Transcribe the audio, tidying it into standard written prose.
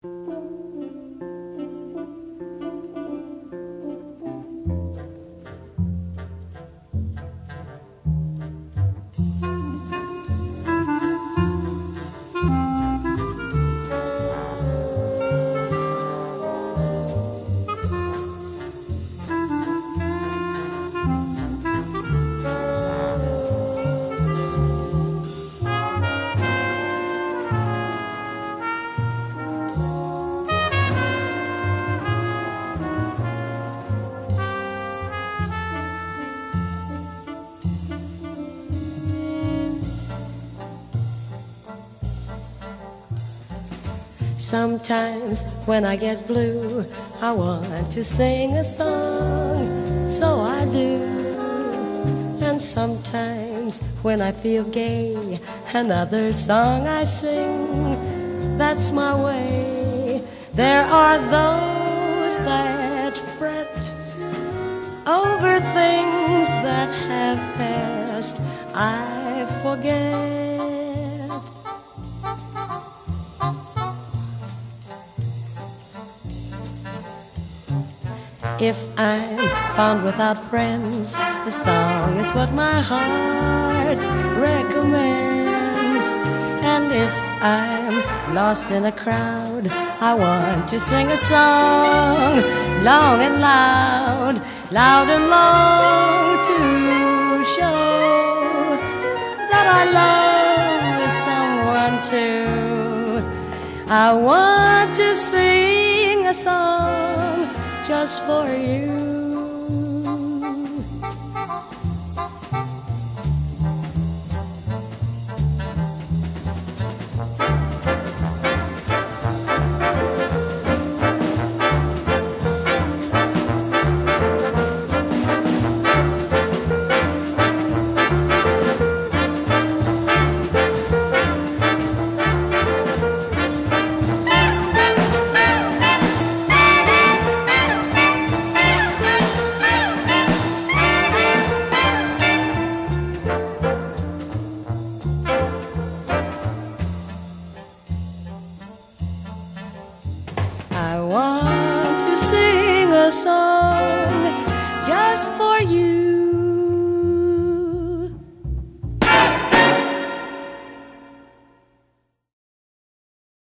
Sometimes when I get blue, I want to sing a song, so I do. And sometimes when I feel gay, another song I sing, that's my way. There are those that fret over things that have passed, I forget. If I'm found without friends, the song is what my heart recommends. And if I'm lost in a crowd, I want to sing a song, long and loud, loud and long, to show that I love someone too. I want to sing a song just for you. I want to sing a song